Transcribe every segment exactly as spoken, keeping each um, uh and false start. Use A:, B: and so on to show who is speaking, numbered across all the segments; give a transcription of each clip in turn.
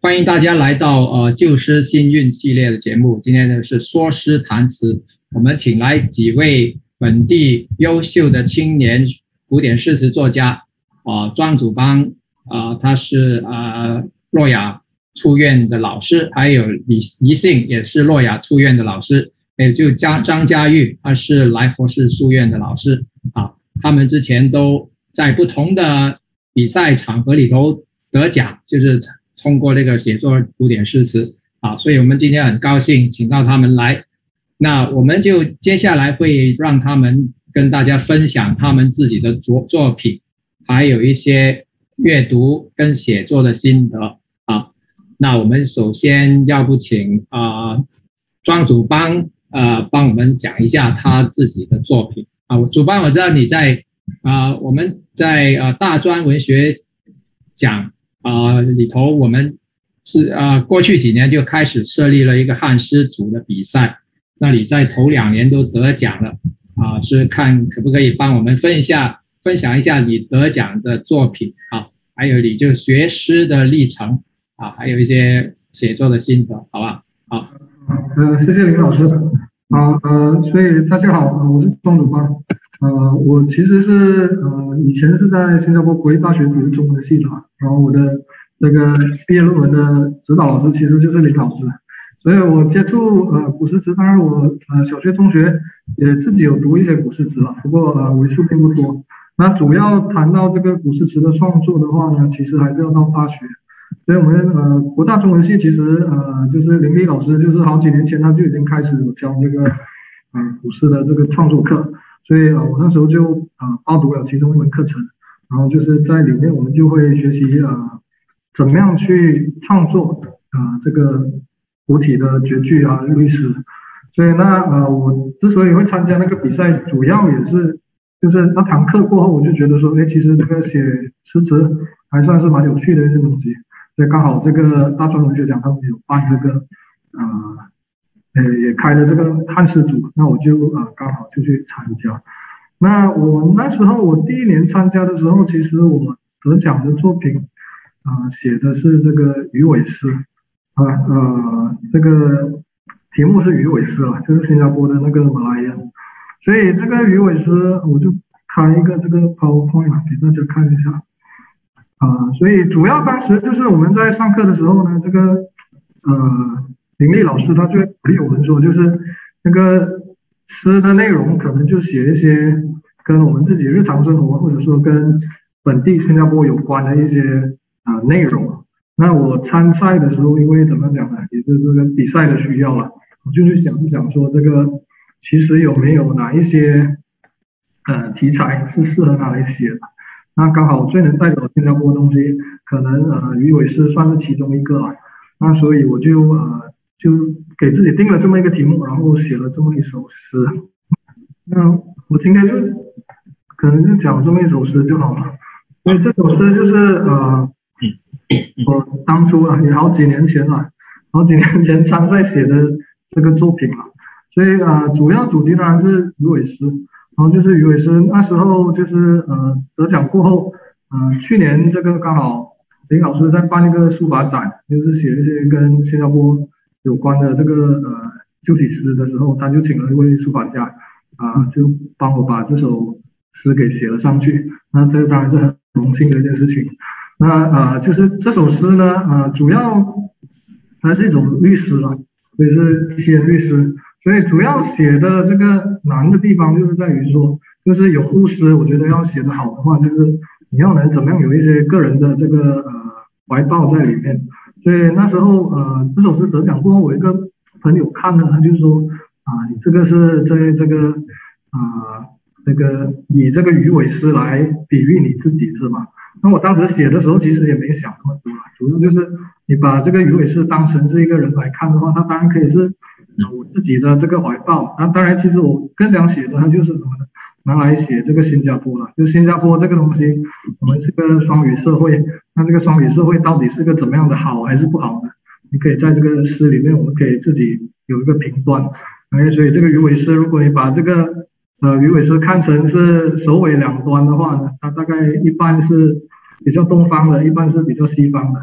A: 欢迎大家来到呃旧诗新韵系列的节目。今天呢是说诗谈词，我们请来几位本地优秀的青年古典诗词作家。啊、呃，庄祖邦啊、呃，他是呃洛亚书院的老师，还有李李信也是洛亚书院的老师，还有就张张家玉，他是来佛士书院的老师啊。他们之前都在不同的比赛场合里头得奖，就是通过这个写作古典诗词啊，所以我们今天很高兴请到他们来。那我们就接下来会让他们跟大家分享他们自己的作作品，还有一些阅读跟写作的心得啊。那我们首先要不请啊、呃、庄祖邦呃帮我们讲一下他自己的作品啊。祖邦，我知道你在啊、呃、我们在呃大专文学奖啊、呃、里头，我们是啊、呃、过去几年就开始设立了一个汉诗组的比赛，那你在头两年都得奖了啊、呃，是看可不可以帮我们分一下分享一下你得奖的作品啊，还有你就学诗的历程啊，还有一些写作的心得，好吧？好，
B: 呃，谢谢林老师。好，呃，所以大家好，呃、我是庄祖邦。呃，我其实是呃以前是在新加坡国立大学读中文系的，然后我的这个毕业论文的指导老师其实就是林老师，所以我接触呃古诗词，当然我呃小学中学也自己有读一些古诗词了，不过呃为数并不多。那主要谈到这个古诗词的创作的话呢，其实还是要到大学。所以我们呃国大中文系其实呃就是林立老师，就是好几年前他就已经开始教这个呃古诗的这个创作课。所以啊、呃，我那时候就啊、呃、报读了其中一门课程，然后就是在里面我们就会学习啊、呃、怎么样去创作啊、呃、这个古体的绝句啊律诗。所以那呃我之所以会参加那个比赛，主要也是就是那堂课过后，我就觉得说，哎，其实这个写诗词还算是蛮有趣的一些东西。所以刚好这个大专文学奖他们有办这个啊。呃呃，也开了这个汉诗组，那我就啊、呃、刚好就去参加。那我那时候我第一年参加的时候，其实我得奖的作品啊、呃、写的是这个鱼尾诗啊呃这个题目是鱼尾诗了，就是新加坡的那个马来人。所以这个鱼尾诗我就开一个这个 PowerPoint 给大家看一下啊、呃。所以主要当时就是我们在上课的时候呢，这个呃。林立老师他就鼓励我们说，就是那个诗的内容可能就写一些跟我们自己日常生活或者说跟本地新加坡有关的一些啊、呃、内容。那我参赛的时候，因为怎么讲呢，也是这个比赛的需要了，我就去想一想说，这个其实有没有哪一些呃题材是适合拿来写的。那刚好最能代表新加坡的东西，可能呃鱼尾诗算是其中一个了。那所以我就呃。就给自己定了这么一个题目，然后写了这么一首诗。那我今天就可能就讲这么一首诗就好了。因为这首诗就是呃，我当初啊也好几年前了，好几年前参赛写的这个作品了。所以啊、呃，主要主题当然是鱼尾诗，然后就是鱼尾诗那时候就是呃得奖过后，呃去年这个刚好林老师在办一个书法展，就是写一些跟新加坡有关的这个呃旧体诗的时候，他就请了一位书法家啊、呃，就帮我把这首诗给写了上去。那这当然是很荣幸的一件事情。那啊、呃，就是这首诗呢，啊、呃，主要它是一种律诗了，所以是七言律诗。所以主要写的这个难的地方就是在于说，就是咏物诗，我觉得要写得好的话，就是你要能怎么样有一些个人的这个呃怀抱在里面。所以那时候呃这首诗得奖过后，我一个朋友看了，他就说啊，你这个是在这个啊这个以这个鱼尾诗来比喻你自己是吧？那我当时写的时候其实也没想那么多，主要就是你把这个鱼尾诗当成是一个人来看的话，他当然可以是我自己的这个怀抱。那当然其实我更想写的它就是什么呢？拿来写这个新加坡了，就新加坡这个东西，我们是个双语社会，那这个双语社会到底是个怎么样的好还是不好呢？你可以在这个诗里面，我们可以自己有一个评断。哎，所以这个鱼尾诗，如果你把这个呃鱼尾诗看成是首尾两端的话呢，它大概一半是比较东方的，一半是比较西方的。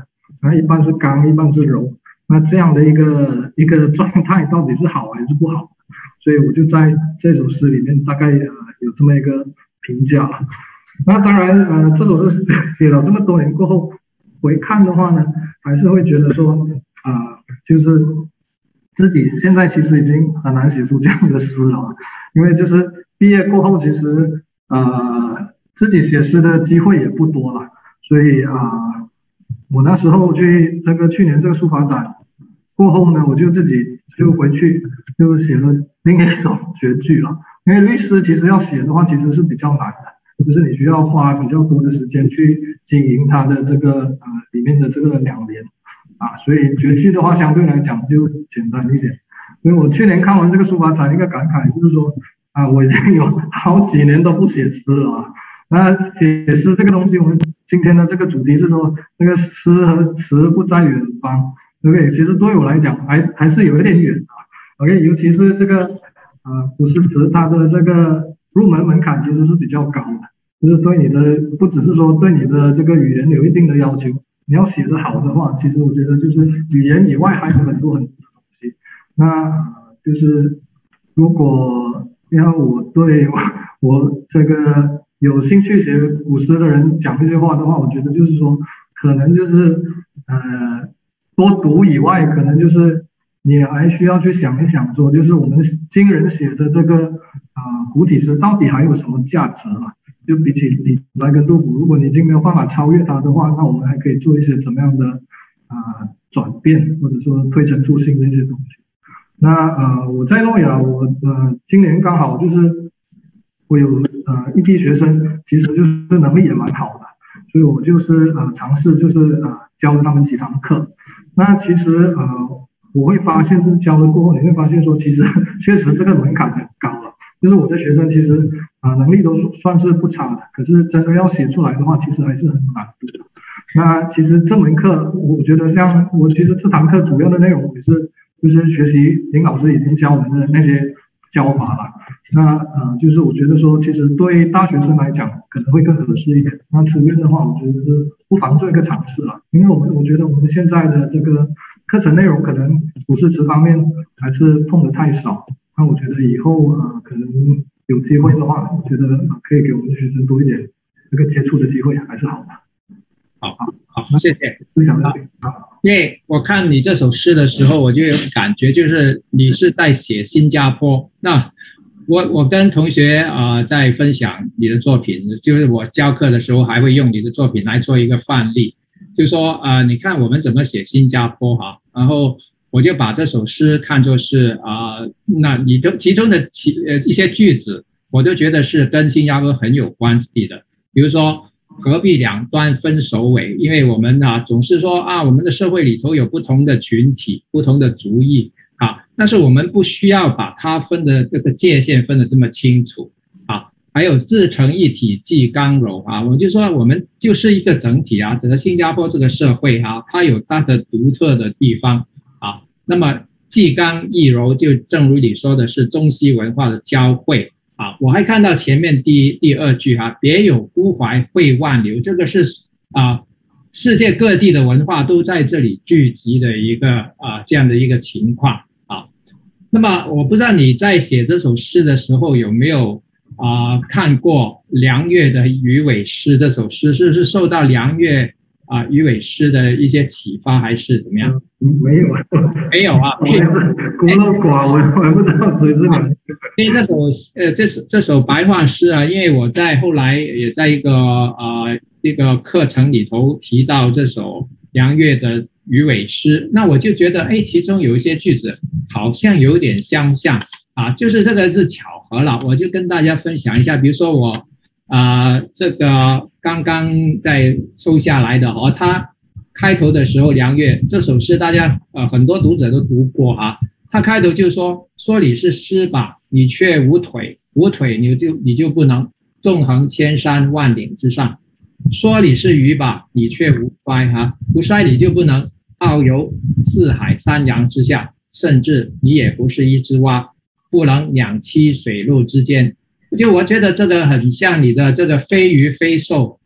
B: 然后一半是刚，一半是柔，那这样的一个一个状态到底是好还是不好？所以我就在这首诗里面大概呃有这么一个评价。那当然呃这首诗写了这么多年过后回看的话呢，还是会觉得说啊、呃、就是自己现在其实已经很难写出这样的诗了，因为就是毕业过后其实呃自己写诗的机会也不多了，所以啊、呃、我那时候去这个去年这个书法展过后呢，我就自己就回去就写了另一首绝句了。因为律诗其实要写的话其实是比较难的，就是你需要花比较多的时间去经营它的这个呃里面的这个两联啊，所以绝句的话相对来讲就简单一点。所以我去年看完这个书法展一个感慨就是说啊，我已经有好几年都不写诗了啊。那写诗这个东西，我们今天的这个主题是说那个诗和词不在远方，对不对？其实对我来讲还还是有一点远啊。OK， 尤其是这个呃古诗词，它的这个入门门槛其实是比较高的，就是对你的不只是说对你的这个语言有一定的要求，你要写得好的话，其实我觉得就是语言以外还有很多很多的东西。那、呃、就是如果要我对我我这个有兴趣写古诗的人讲这些话的话，我觉得就是说，可能就是呃多读以外，可能就是你还需要去想一想说，就是我们今人写的这个啊、呃、古体诗到底还有什么价值啊？就比起李白跟杜甫，如果你已经没有办法超越它的话，那我们还可以做一些怎么样的啊、呃、转变，或者说推陈出新这些东西。那呃我在诺亚，我呃今年刚好就是我有呃一批学生，其实就是能力也蛮好的，所以我就是呃尝试就是呃教了他们几堂课。那其实呃我会发现，就是教了过后，你会发现说，其实确实这个门槛很高了。就是我的学生其实啊、呃、能力都算是不差的，可是真的要写出来的话，其实还是很难的。那其实这门课，我觉得像我其实这堂课主要的内容也是就是学习林老师已经教我们的那些教法了。那呃就是我觉得说，其实对大学生来讲可能会更合适一点。那初院的话，我觉得是不妨做一个尝试了，因为我们我觉得我们现在的这个课程内容可能古诗词方面还是碰得太少。那我觉得以后呃可能有机会的话，我觉得可以给我们的学生多一点这个接触的机会，还是好的。
A: 好，好，谢谢。
B: 分享到这里。好，
A: 因为我看你这首诗的时候，我就有感觉，就是你是在写新加坡。那我我跟同学啊、呃、在分享你的作品，就是我教课的时候还会用你的作品来做一个范例，就说啊、呃、你看我们怎么写新加坡哈，然后我就把这首诗看作是啊、呃、那你的其中的其呃一些句子，我就觉得是跟新加坡很有关系的，比如说何必两端分首尾，因为我们啊总是说啊我们的社会里头有不同的群体，不同的族裔啊，但是我们不需要把它分的这个界限分得这么清楚啊。还有自成一体即刚柔啊，我就说我们就是一个整体啊，整个新加坡这个社会啊，它有它的独特的地方啊。那么既刚亦柔，就正如你说的是中西文化的交汇啊。我还看到前面第第二句哈、啊，别有孤怀汇万流，这个是啊世界各地的文化都在这里聚集的一个啊这样的一个情况啊。那么我不知道你在写这首诗的时候有没有啊看过梁越的鱼尾诗，这首诗是不是受到梁越啊鱼尾诗的一些启发还是怎么样？
B: 嗯、没有，
A: 没有啊，
B: 我也是孤陋寡闻，我也不知道谁是梁越。
A: 因为这首呃这首这首白话诗啊，因为我在后来也在一个呃这个课程里头提到这首梁越的鱼尾诗，那我就觉得哎，其中有一些句子好像有点相像啊，就是这个是巧合了，我就跟大家分享一下。比如说我啊、呃、这个刚刚在收下来的哦，他开头的时候梁越这首诗大家呃很多读者都读过啊，他开头就说说你是狮吧，你却无腿，无腿你就你就不能纵横千山万岭之上。说你是鱼吧，你却无鳃哈，无鳃你就不能遨游四海三洋之下，甚至你也不是一只蛙，不能两栖水陆之间。就我觉得这个很像你的这个非鱼非兽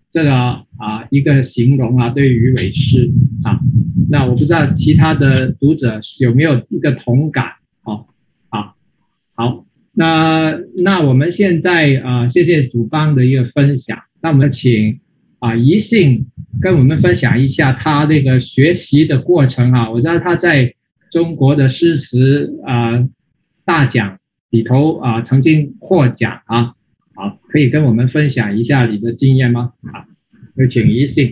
A: 这个啊一个形容啊，对于韦诗啊，那我不知道其他的读者有没有一个同感哦。好，好，那那我们现在啊，谢谢主帮的一个分享，那我们请啊宜信跟我们分享一下他那个学习的过程啊。我知道他在中国的诗词啊大奖里头啊曾经获奖啊。好，可以跟我们分享一下你的经验吗？好，有请宜信。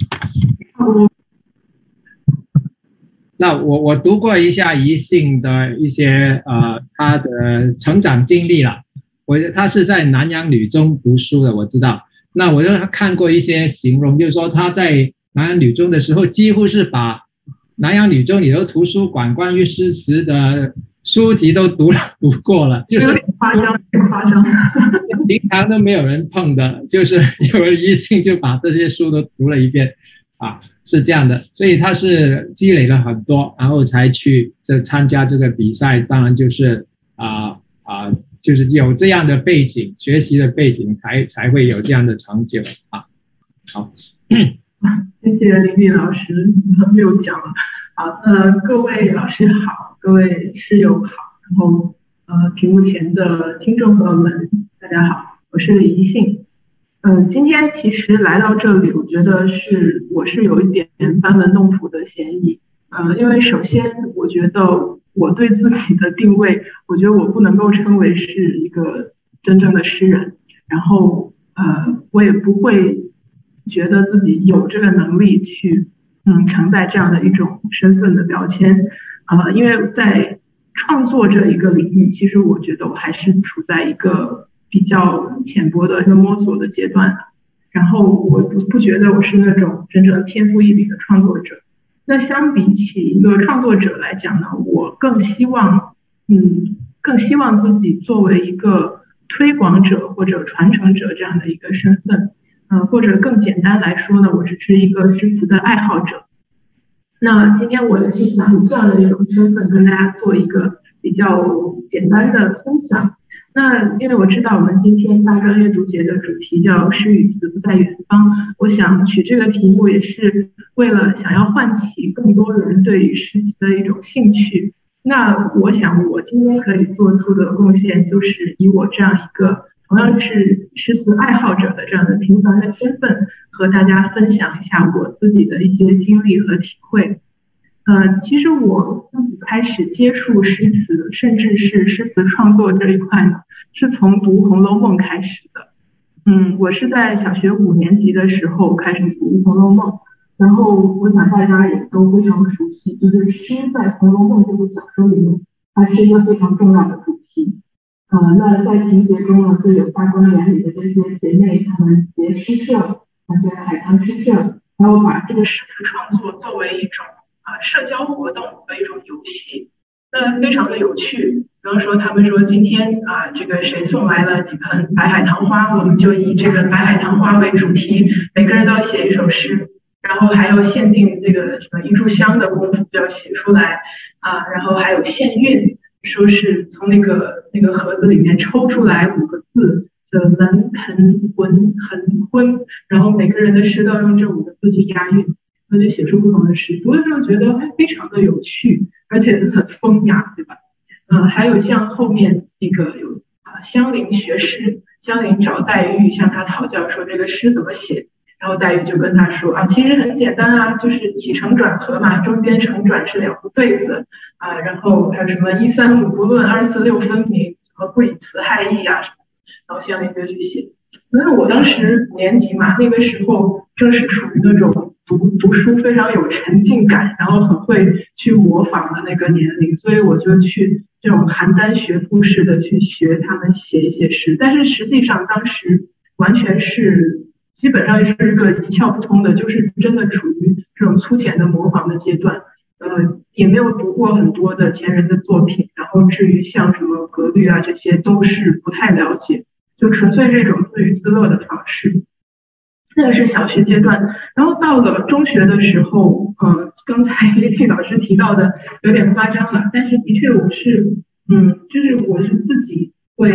A: 那我我读过一下宜信的一些呃他的成长经历了，我他是在南洋女中读书的，我知道。那我就看过一些形容，就是说他在南洋女中的时候，几乎是把南洋女中里头图书馆关于诗词的书籍都读了读过了，就是
C: 有点夸张，有点夸张。
A: 平常都没有人碰的，就是有人一性就把这些书都读了一遍啊，是这样的。所以他是积累了很多，然后才去这参加这个比赛，当然就是啊啊，就是有这样的背景，学习的背景才才会有这样的成就啊。好，
C: 谢谢林敏老师没有讲了。好，呃，各位老师好，各位室友好，然后呃，屏幕前的听众朋友们，大家好，我是宜信。嗯、呃，今天其实来到这里，我觉得是我是有一点班门弄斧的嫌疑。呃，因为首先我觉得我对自己的定位，我觉得我不能够称为是一个真正的诗人，然后呃，我也不会觉得自己有这个能力去嗯承载这样的一种身份的标签。呃，因为在创作这一个领域，其实我觉得我还是处在一个比较浅薄的一个摸索的阶段，然后我不不觉得我是那种真正天赋异禀的创作者。那相比起一个创作者来讲呢，我更希望，嗯，更希望自己作为一个推广者或者传承者这样的一个身份，呃，或者更简单来说呢，我只是一个诗词的爱好者。那今天我也是想以这样的一种身份跟大家做一个比较简单的分享。那因为我知道我们今天大专阅读节的主题叫诗与词不在远方，我想取这个题目也是为了想要唤起更多人对于诗词的一种兴趣。那我想我今天可以做出的贡献，就是以我这样一个同样是诗词爱好者的这样的平凡的身份，和大家分享一下我自己的一些经历和体会。呃，其实我自己开始接触诗词，甚至是诗词创作这一块呢，是从读《红楼梦》开始的。嗯，我是在小学五年级的时候开始读《红楼梦》，然后我想大家也都非常熟悉，就是诗在《红楼梦》这部小说里面，它是一个非常重要的主题。呃，那在情节中呢，就有大观园里的这些姐妹，她们结诗社，那些海棠诗社，然后把这个诗词创作作为一种啊社交活动和一种游戏，那非常的有趣。比方说他们说今天啊这个谁送来了几盆白海棠花，我们就以这个白海棠花为主题，每个人都要写一首诗，然后还要限定这个什么一炷香的功夫就要写出来啊，然后还有限韵，说是从那个那个盒子里面抽出来五个字的门盆浑横昏，然后每个人的诗都要用这五个字去押韵，那就写出不同的诗。读的时候觉得非常的有趣，而且很风雅，对吧？呃，还有像后面那个有啊香菱学诗，香菱找黛玉向他讨教说这个诗怎么写，然后黛玉就跟他说啊，其实很简单啊，就是起承转合嘛，中间承转是两个对子啊，然后还有什么一三五不论，二四六分明，什么不以词害意啊什么，然后香菱就去写。因为我当时五年级嘛，那个时候正是处于那种读读书非常有沉浸感，然后很会去模仿的那个年龄，所以我就去这种邯郸学步式的去学他们写一些诗，但是实际上当时完全是基本上是一个一窍不通的，就是真的处于这种粗浅的模仿的阶段，呃，也没有读过很多的前人的作品，然后至于像什么格律啊这些都是不太了解，就纯粹这种自娱自乐的方式。那个是小学阶段，然后到了中学的时候，呃，刚才丽丽老师提到的有点夸张了，但是的确我是，嗯，就是我是自己会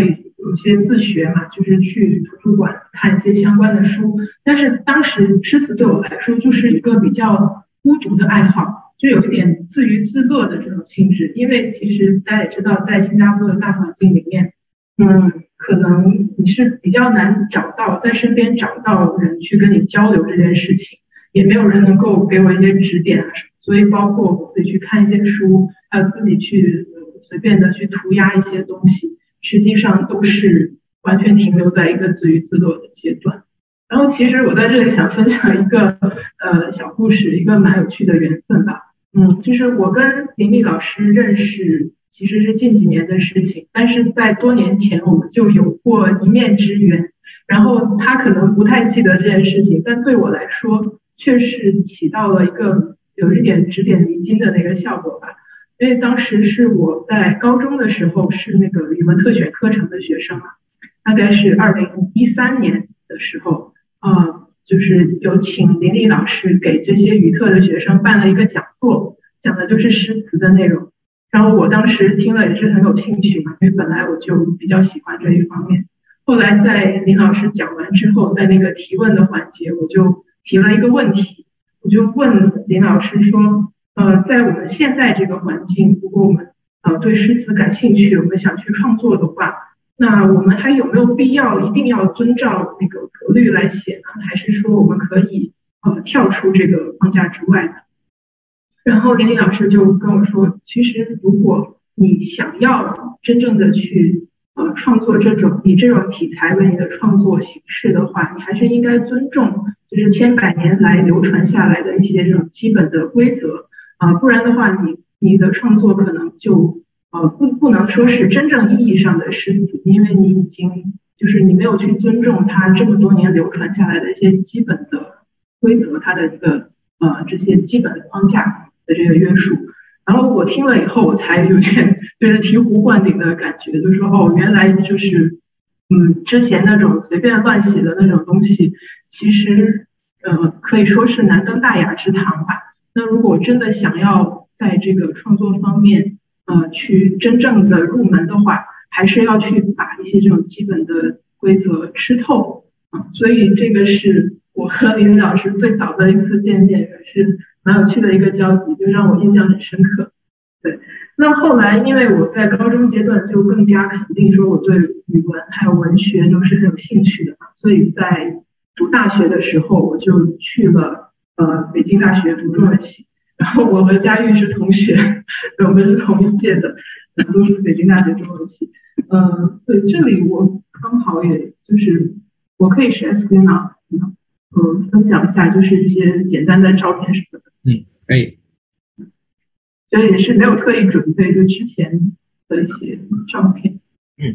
C: 有些自学嘛，就是去图书馆看一些相关的书。但是当时诗词对我来说就是一个比较孤独的爱好，就有一点自娱自乐的这种性质。因为其实大家也知道，在新加坡的大环境里面，嗯，可能你是比较难找到在身边找到人去跟你交流这件事情，也没有人能够给我一些指点啊什么。所以包括我自己去看一些书，还有自己去、呃、随便的去涂鸦一些东西，实际上都是完全停留在一个自娱自乐的阶段。然后其实我在这里想分享一个呃小故事，一个蛮有趣的缘分吧。嗯，就是我跟林丽老师认识其实是近几年的事情，但是在多年前我们就有过一面之缘。然后他可能不太记得这件事情，但对我来说确实起到了一个有一点指点迷津的那个效果吧。因为当时是我在高中的时候是那个语文特选课程的学生嘛，大概是二零一三年的时候，呃，就是有请林丽老师给这些语特的学生办了一个讲座，讲的就是诗词的内容。然后我当时听了也是很有兴趣嘛，因为本来我就比较喜欢这一方面。后来在林老师讲完之后，在那个提问的环节，我就提了一个问题，我就问林老师说，呃，在我们现在这个环境，如果我们呃对诗词感兴趣，我们想去创作的话，那我们还有没有必要一定要遵照那个格律来写呢？还是说我们可以呃跳出这个框架之外呢？然后林林老师就跟我说，其实如果你想要真正的去呃创作这种以这种题材为你的创作形式的话，你还是应该尊重就是千百年来流传下来的一些这种基本的规则啊、呃，不然的话你你的创作可能就呃不不能说是真正意义上的诗词，因为你已经就是你没有去尊重它这么多年流传下来的一些基本的规则，它的一个呃这些基本的框架的这个约束。然后我听了以后，我才有点觉得醍醐灌顶的感觉，就是说哦，原来就是嗯之前那种随便乱写的那种东西，其实呃可以说是难登大雅之堂吧。那如果真的想要在这个创作方面呃去真正的入门的话，还是要去把一些这种基本的规则吃透啊。所以这个是我和林老师最早的一次见面，也是蛮有趣的一个交集，就让我印象很深刻。对，那后来因为我在高中阶段就更加肯定说我对语文还有文学都是很有兴趣的嘛，所以在读大学的时候我就去了呃北京大学读中文系。然后我和佳玉是同学，我们是同一届的，都是北京大学中文系。呃，对，这里我刚好也就是我可以 share screen 吗？呃，分享一下就是一些简单的照片什么的。
A: 嗯，可以。
C: 所以也是没有特意准备，就之前的一些照片。
A: 嗯。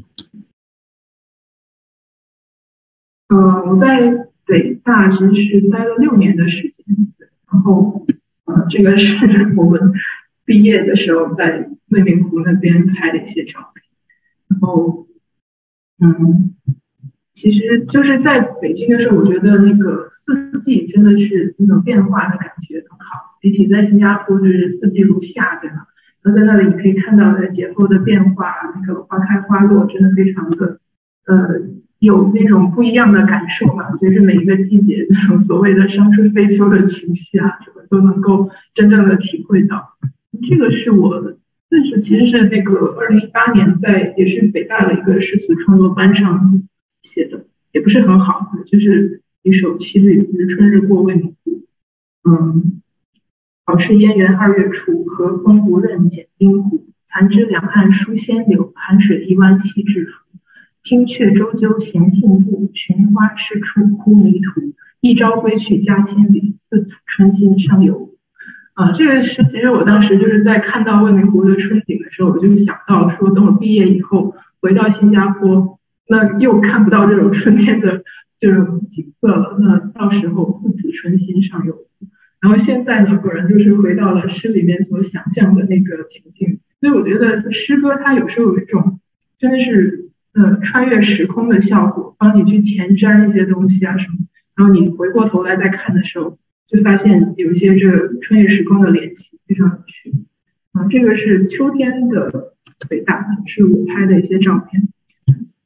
C: 呃，我在北大其实是待了六年的时间，然后呃，这个是我们毕业的时候在未名湖那边拍的一些照片。然后，嗯。其实就是在北京的时候，我觉得那个四季真的是那种变化的感觉很好，比起在新加坡就是四季如夏，对吧？然后在那里你可以看到的节后的变化，那个花开花落，真的非常的呃有那种不一样的感受嘛。随着每一个季节那种所谓的伤春悲秋的情绪啊，什么都能够真正的体会到。这个是我认识，其实是那个二零一八年在也是北大的一个诗词创作班上写的，也不是很好，就是一首七律，就是春日过未名湖。嗯，好是燕园二月初，和风不任剪冰骨。残枝两岸书仙柳，寒水一湾西至府。听却周究闲信步，寻花痴处忽迷途。一朝归去家千里，自此春心尚有。啊，这个是其实我当时就是在看到未名湖的春景的时候，我就想到说，等我毕业以后回到新加坡，那又看不到这种春天的这种景色了，那到时候自此春心尚有。然后现在呢，果然就是回到了诗里面所想象的那个情境。所以我觉得诗歌它有时候有一种真的是呃穿越时空的效果，帮你去前瞻一些东西啊什么，然后你回过头来再看的时候，就发现有一些这个穿越时空的联系，非常有趣。啊，这个是秋天的北大，是我拍的一些照片。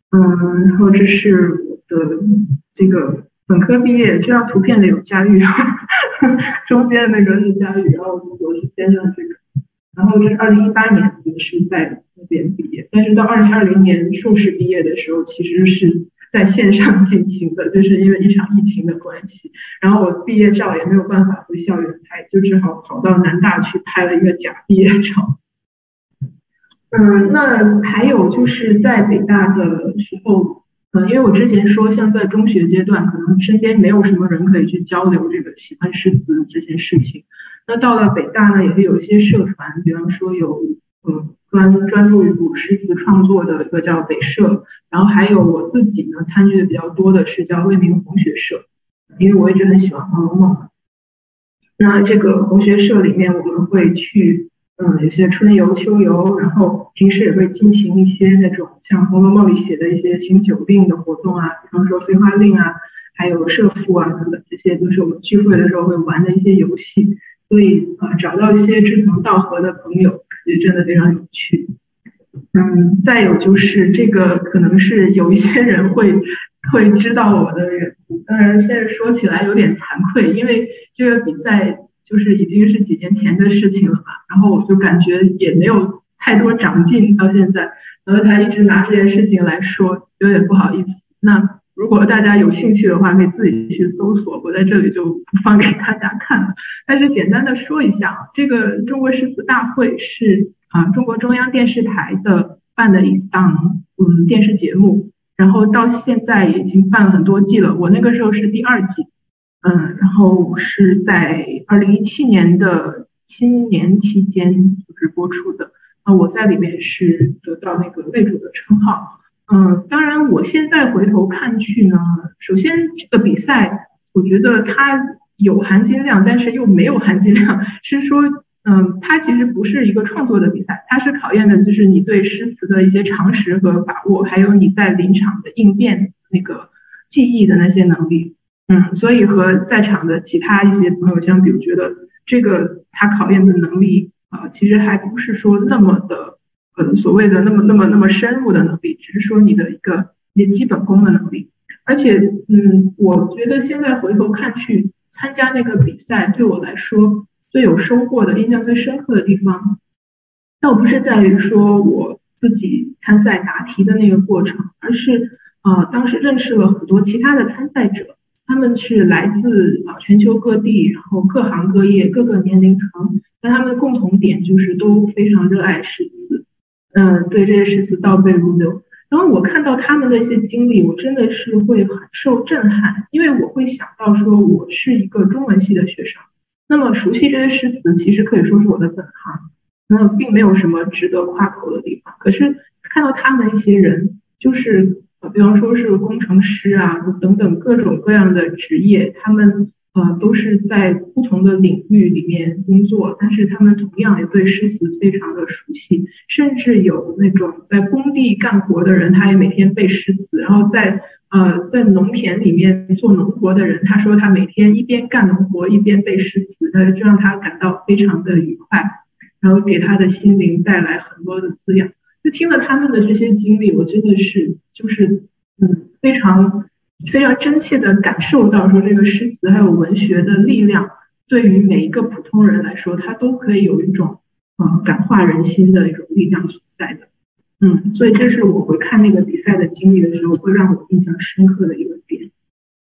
C: 嗯，然后这是我的这个本科毕业，这张图片里有佳玉，中间那个是佳玉，然后我是边上这个，然后这是二零一八年也是在那边毕业，但是到二零二零年硕士毕业的时候，其实是在线上进行的，就是因为一场疫情的关系，然后我毕业照也没有办法回校园拍，就只好跑到南大去拍了一个假毕业照。嗯，那还有就是在北大的时候，嗯，因为我之前说，像在中学阶段，可能身边没有什么人可以去交流这个喜欢诗词这件事情。那到了北大呢，也会有一些社团，比方说有嗯专专注于古诗词创作的一个叫北社，然后还有我自己呢参与的比较多的是叫未名红学社，因为我一直很喜欢《红楼梦》。那这个红学社里面，我们会去。嗯，有些春游、秋游，然后平时也会进行一些那种像《红楼梦》里写的一些行酒令的活动啊，比方说飞花令啊，还有社赋啊等等，这些都是我们聚会的时候会玩的一些游戏。所以啊、呃，找到一些志同道合的朋友，感觉真的非常有趣。嗯，再有就是这个可能是有一些人会会知道我的人，当然现在说起来有点惭愧，因为这个比赛。就是已经是几年前的事情了嘛，然后我就感觉也没有太多长进到现在，然后他一直拿这件事情来说，有点不好意思。那如果大家有兴趣的话，可以自己去搜索，我在这里就不放给大家看了。但是简单的说一下，这个中国诗词大会是啊、呃、中国中央电视台的办的一档嗯电视节目，然后到现在已经办了很多季了，我那个时候是第二季。嗯，然后是在二零一七年的新年期间就是播出的，那我在里面是得到那个擂主的称号。嗯，当然我现在回头看去呢，首先这个比赛我觉得它有含金量，但是又没有含金量，是说嗯，它其实不是一个创作的比赛，它是考验的就是你对诗词的一些常识和把握，还有你在临场的应变那个记忆的那些能力。嗯，所以和在场的其他一些朋友相比，我觉得这个他考验的能力啊、呃，其实还不是说那么的呃所谓的那么那么那么深入的能力，只是说你的一个一些基本功的能力。而且，嗯，我觉得现在回头看去参加那个比赛，对我来说最有收获的、印象最深刻的地方，倒不是在于说我自己参赛答题的那个过程，而是呃当时认识了很多其他的参赛者。他们是来自啊全球各地，然后各行各业、各个年龄层，但他们的共同点就是都非常热爱诗词，嗯，对这些诗词倒背如流。然后我看到他们的一些经历，我真的是会很受震撼，因为我会想到说，我是一个中文系的学生，那么熟悉这些诗词，其实可以说是我的本行，那并没有什么值得夸口的地方。可是看到他们一些人，就是呃，比方说是工程师啊，等等各种各样的职业，他们呃都是在不同的领域里面工作，但是他们同样也对诗词非常的熟悉，甚至有那种在工地干活的人，他也每天背诗词，然后在呃在农田里面做农活的人，他说他每天一边干农活一边背诗词，那就让他感到非常的愉快，然后给他的心灵带来很多的滋养。就听了他们的这些经历，我真的是就是嗯非常非常真切的感受到说这个诗词还有文学的力量，对于每一个普通人来说，它都可以有一种呃感化人心的一种力量存在的。嗯，所以这是我回看那个比赛的经历的时候，会让我印象深刻的一个点。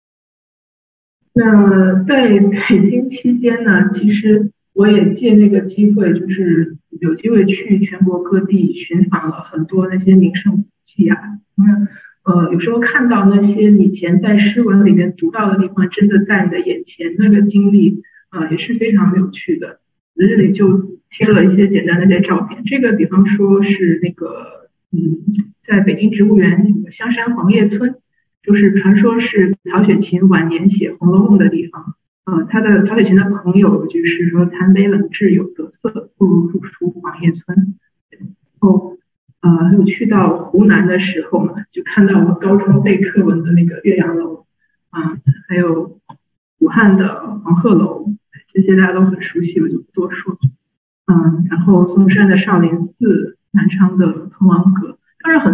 C: 那在北京期间呢，其实我也借那个机会，就是有机会去全国各地寻访了很多那些名胜古迹啊。嗯，呃，有时候看到那些以前在诗文里面读到的地方，真的在你的眼前，那个经历啊、呃、也是非常有趣的。这里就贴了一些简单的这些照片。这个比方说是那个嗯，在北京植物园那个香山黄叶村，就是传说是曹雪芹晚年写《红楼梦》的地方。呃，他的曹雪芹的朋友就是说残杯冷炙有得色，不如入书黄叶村。然后呃，又去到湖南的时候呢，就看到我高中背课文的那个岳阳楼啊、呃，还有武汉的黄鹤楼，这些大家都很熟悉，我就不多说了。嗯，然后嵩山的少林寺，南昌的滕王阁，当然很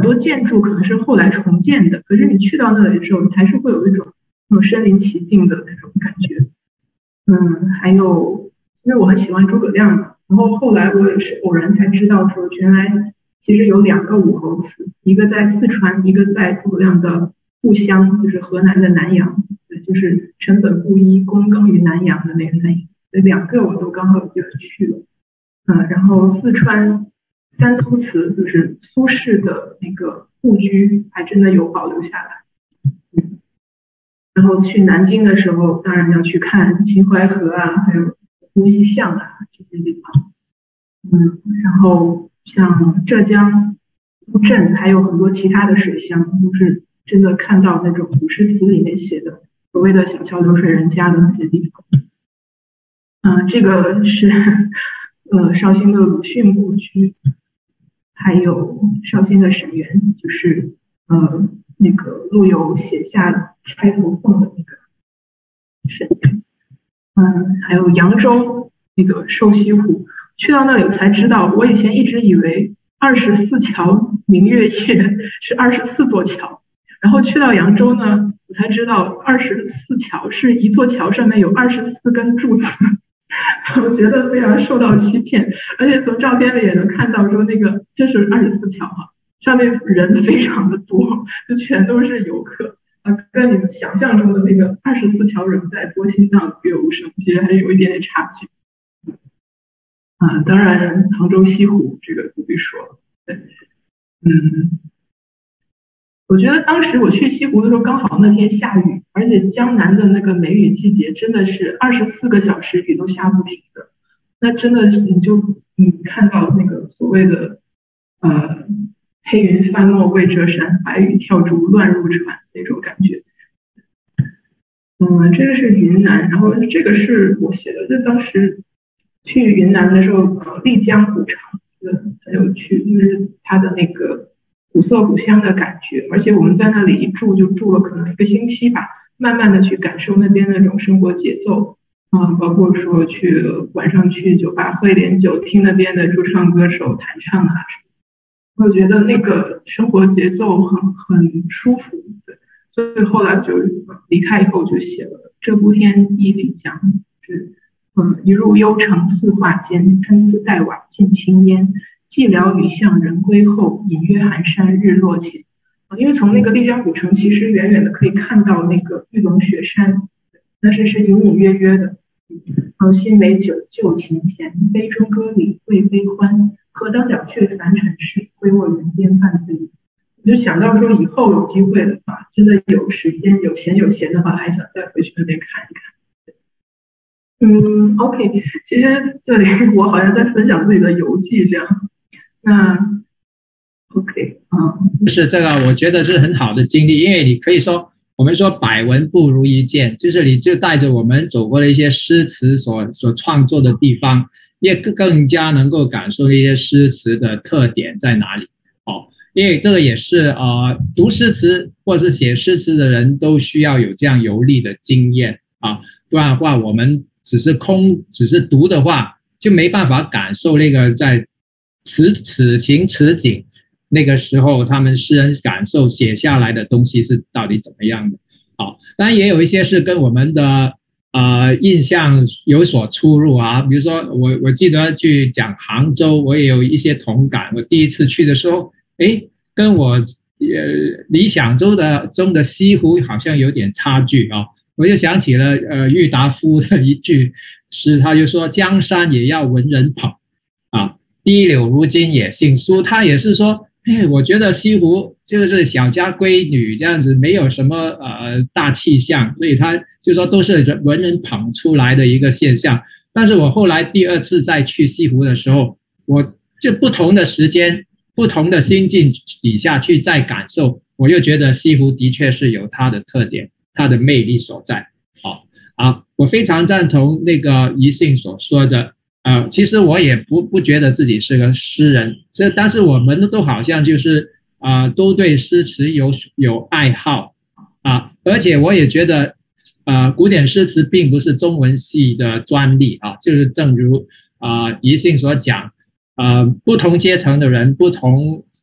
C: 多建筑可能是后来重建的，可是你去到那里的时候，你还是会有一种那种身临其境的那种感觉。嗯，还有，因为我很喜欢诸葛亮嘛，然后后来我也是偶然才知道说，原来其实有两个武侯祠，一个在四川，一个在诸葛亮的故乡，就是河南的南阳，就是臣本布衣，躬耕于南阳的那个南阳，这两个我都刚好有机会去了。嗯，然后四川三苏祠就是苏轼的那个故居，还真的有保留下来。嗯，然后去南京的时候，当然要去看秦淮河啊，还有乌衣巷啊这些地方。嗯，然后像浙江乌镇还有很多其他的水乡，都是真的看到那种古诗词里面写的所谓的小桥流水人家的那些地方。嗯，这个是呃绍兴的鲁迅故居，还有绍兴的沈园，就是呃那个陆游写下钗头凤的那个沈园。嗯，还有扬州那个瘦西湖，去到那里才知道，我以前一直以为二十四桥明月夜是二十四座桥，然后去到扬州呢，我才知道二十四桥是一座桥上面有二十四根柱子。我觉得非常受到欺骗，而且从照片里也能看到说那个这是二十四桥哈，上面人非常的多，就全都是游客啊，跟你们想象中的那个二十四桥人在多心脏乐无声，其实还是有一点点差距。啊，当然杭州西湖这个不必说了，对，嗯。我觉得当时我去西湖的时候，刚好那天下雨，而且江南的那个梅雨季节真的是二十四个小时雨都下不停的，那真的是你就你看到那个所谓的呃黑云翻墨未遮山，白雨跳珠乱入船那种感觉。嗯，这个是云南，然后这个是我写的，就当时去云南的时候，呃，丽江古城，很有趣，就是它的那个古色古香的感觉，而且我们在那里一住就住了可能一个星期吧，慢慢的去感受那边的那种生活节奏啊、呃，包括说去晚上去酒吧喝一点酒，听那边的驻唱歌手弹唱啊，我觉得那个生活节奏很很舒服，对，所以后来就离开以后就写了这部天一丽江，是嗯一入幽城四画间，参差带瓦尽青烟。寂寥雨巷人归后，隐约寒山日落前。因为从那个丽江古城，其实远远的可以看到那个玉龙雪山，但是是隐隐约约的。好心美酒旧琴弦，杯中歌里未悲欢。何当了却凡尘事，归卧云边伴醉。我就想到说，以后有机会的话，真的有时间、有钱、有闲的话，还想再回去那边看一看。嗯 ，OK， 其实这里我好像在分享自己的游记这样。那 OK 啊、
A: 嗯，是这个，我觉得是很好的经历，因为你可以说，我们说百闻不如一见，就是你就带着我们走过的一些诗词所所创作的地方，也更加能够感受那些诗词的特点在哪里。哦，因为这个也是呃，读诗词或是写诗词的人都需要有这样游历的经验啊，不然的话，我们只是空，只是读的话，就没办法感受那个在此此情此景，那个时候他们诗人感受写下来的东西是到底怎么样的。好，当然也有一些是跟我们的呃印象有所出入啊，比如说我我记得去讲杭州，我也有一些同感。我第一次去的时候，诶，跟我呃理想中的中的西湖好像有点差距啊。我就想起了呃郁达夫的一句诗，他就说江山也要文人捧啊。低柳如今也姓苏，他也是说，哎，我觉得西湖就是小家闺女这样子，没有什么呃大气象，所以他就说都是文人捧出来的一个现象。但是我后来第二次再去西湖的时候，我就不同的时间、不同的心境底下去再感受，我又觉得西湖的确是有它的特点、它的魅力所在。好啊，我非常赞同那个宜兴所说的。呃，其实我也不不觉得自己是个诗人，这但是我们都好像就是啊、呃，都对诗词有有爱好啊，而且我也觉得呃，古典诗词并不是中文系的专利啊，就是正如啊宜兴所讲，呃，不同阶层的人、不同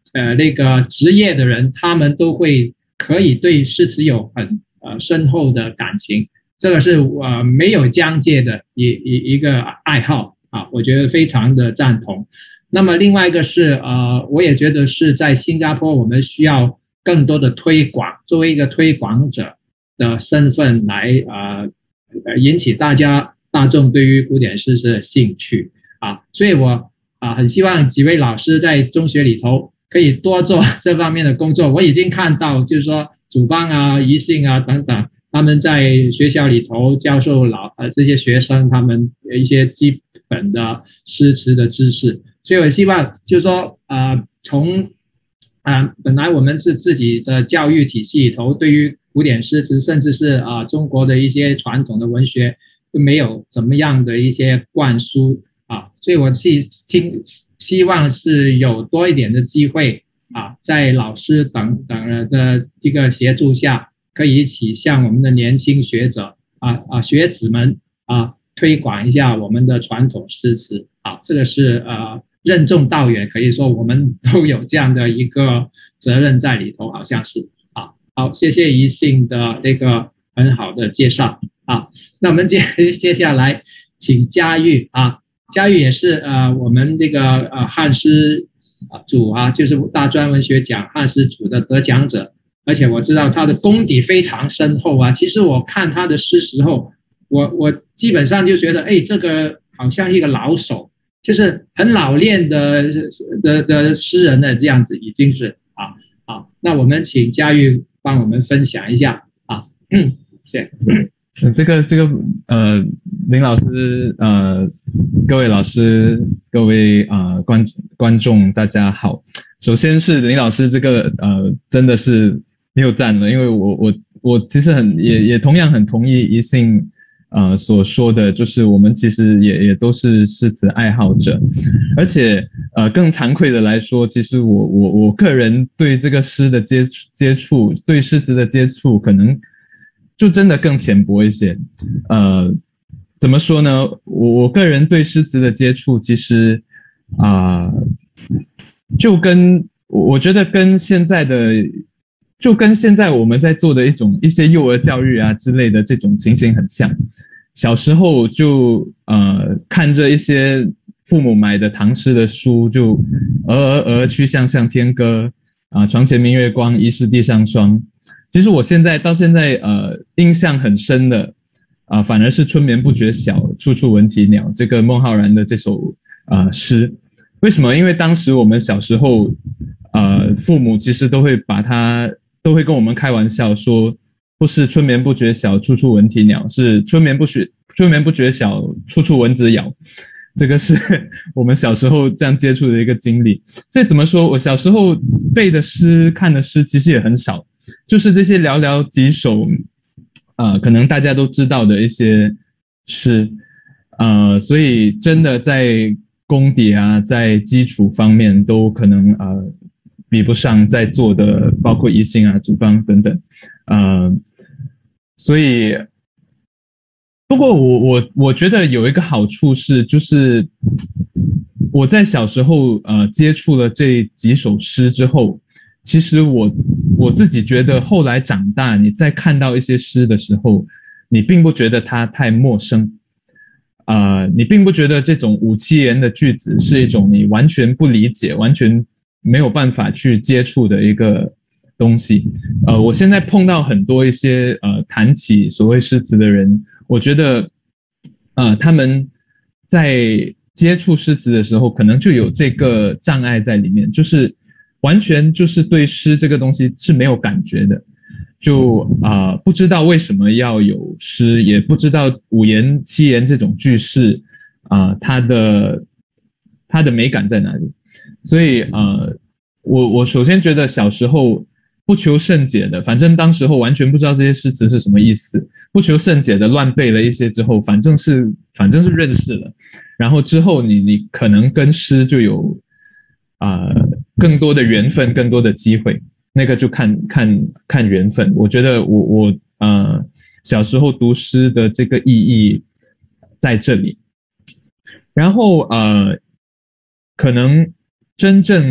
A: 呃那个职业的人，他们都会可以对诗词有很呃深厚的感情，这个是呃没有疆界的一一一个爱好啊，我觉得非常的赞同。那么另外一个是呃，我也觉得是在新加坡我们需要更多的推广，作为一个推广者的身份来呃引起大家大众对于古典诗词的兴趣啊，所以我啊很希望几位老师在中学里头可以多做这方面的工作。我已经看到就是说主邦啊、宜兴啊等等，他们在学校里头教授老呃这些学生他们一些基本的诗词的知识，所以我希望就是说呃从啊、呃，本来我们是自己的教育体系里头，对于古典诗词，甚至是啊、呃、中国的一些传统的文学，都没有怎么样的一些灌输啊，所以我希听希望是有多一点的机会啊，在老师等等的这个协助下，可以一起向我们的年轻学者啊啊学子们啊推广一下我们的传统诗词啊，这个是呃。任重道远，可以说我们都有这样的一个责任在里头，好像是啊。好，谢谢宜兴的那个很好的介绍啊。那我们接接下来请嘉玉啊，嘉玉也是呃我们这个呃汉诗组啊，就是大专文学奖汉诗组的得奖者，而且我知道他的功底非常深厚啊。其实我看他的诗时候，我我基本上就觉得，哎，这个好像一个老手。就是很老练的的的诗人呢，这样子已经是啊啊，那我们请嘉玉帮我们分享一下啊，嗯，谢
D: 谢。这个这个呃，林老师呃，各位老师，各位啊、呃、观观众，大家好。首先是林老师这个呃，真的是又赞了，因为我我我其实很也也同样很同意宜兴。呃，所说的就是我们其实也也都是诗词爱好者，而且呃更惭愧的来说，其实我我我个人对这个诗的接接触，对诗词的接触，可能就真的更浅薄一些。呃，怎么说呢？我我个人对诗词的接触，其实啊、呃，就跟我觉得跟现在的。就跟现在我们在做的一种一些幼儿教育啊之类的这种情形很像。小时候就呃看着一些父母买的唐诗的书，就鹅鹅鹅曲项向天歌啊、呃，床前明月光，疑是地上霜。其实我现在到现在呃印象很深的啊、呃，反而是春眠不觉晓，处处闻啼鸟这个孟浩然的这首啊、呃、诗。为什么？因为当时我们小时候呃父母其实都会把它。都会跟我们开玩笑说，不是春眠不觉晓，处处闻啼鸟，是春眠不觉春眠不觉晓，处处蚊子咬。这个是我们小时候这样接触的一个经历。所以怎么说，我小时候背的诗、看的诗其实也很少，就是这些寥寥几首，呃，可能大家都知道的一些诗，呃，所以真的在功底啊，在基础方面都可能呃。比不上在座的，包括宜兴啊、祖邦等等，呃，所以，不过我我我觉得有一个好处是，就是我在小时候呃接触了这几首诗之后，其实我我自己觉得后来长大，你再看到一些诗的时候，你并不觉得它太陌生，啊、呃，你并不觉得这种五七言的句子是一种你完全不理解、完全没有办法去接触的一个东西。呃，我现在碰到很多一些呃谈起所谓诗词的人，我觉得呃他们在接触诗词的时候，可能就有这个障碍在里面，就是完全就是对诗这个东西是没有感觉的，就啊、呃、不知道为什么要有诗，也不知道五言七言这种句式啊、呃、它的它的美感在哪里。所以呃，我我首先觉得小时候不求甚解的，反正当时候完全不知道这些诗词是什么意思，不求甚解的乱背了一些之后，反正是反正是认识了，然后之后你你可能跟诗就有啊、呃、更多的缘分，更多的机会，那个就看看看缘分。我觉得我我呃小时候读诗的这个意义在这里，然后呃可能。真正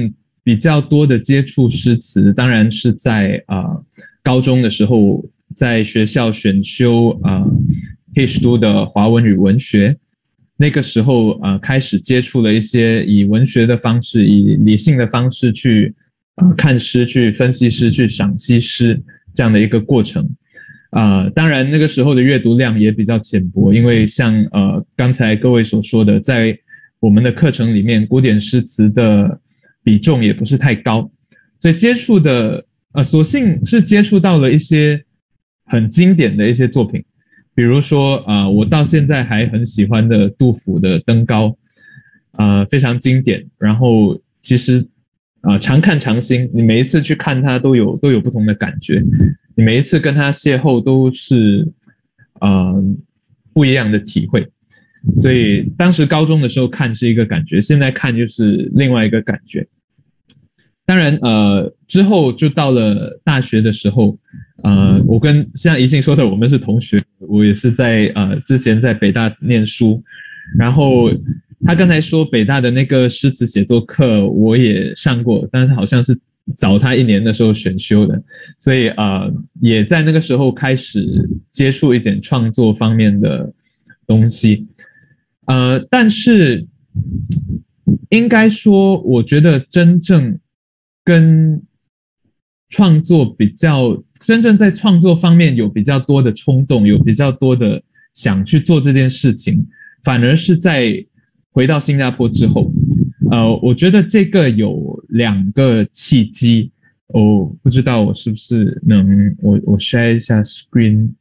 D: 比较多的接触诗词，当然是在啊、呃、高中的时候，在学校选修啊黑书都的华文与文学，那个时候啊、呃、开始接触了一些以文学的方式，以理性的方式去啊、呃、看诗、去分析诗、去赏析诗这样的一个过程。啊、呃，当然那个时候的阅读量也比较浅薄，因为像呃刚才各位所说的，在我们的课程里面，古典诗词的比重也不是太高，所以接触的呃，所幸是接触到了一些很经典的一些作品，比如说啊、呃，我到现在还很喜欢的杜甫的《登高》，呃，非常经典。然后其实啊、呃，常看常新，你每一次去看它都有都有不同的感觉。你每一次跟他邂逅都是呃不一样的体会，所以当时高中的时候看是一个感觉，现在看就是另外一个感觉。当然呃之后就到了大学的时候，呃我跟像宜兴说的，我们是同学，我也是在呃之前在北大念书，然后他刚才说北大的那个诗词写作课我也上过，但是好像是早他一年的时候选修的，所以呃也在那个时候开始接触一点创作方面的东西，呃，但是应该说，我觉得真正跟创作比较，真正在创作方面有比较多的冲动，有比较多的想去做这件事情，反而是在回到新加坡之后。呃，我觉得这个有两个契机，我不知道我是不是能我我 share 一下 screen。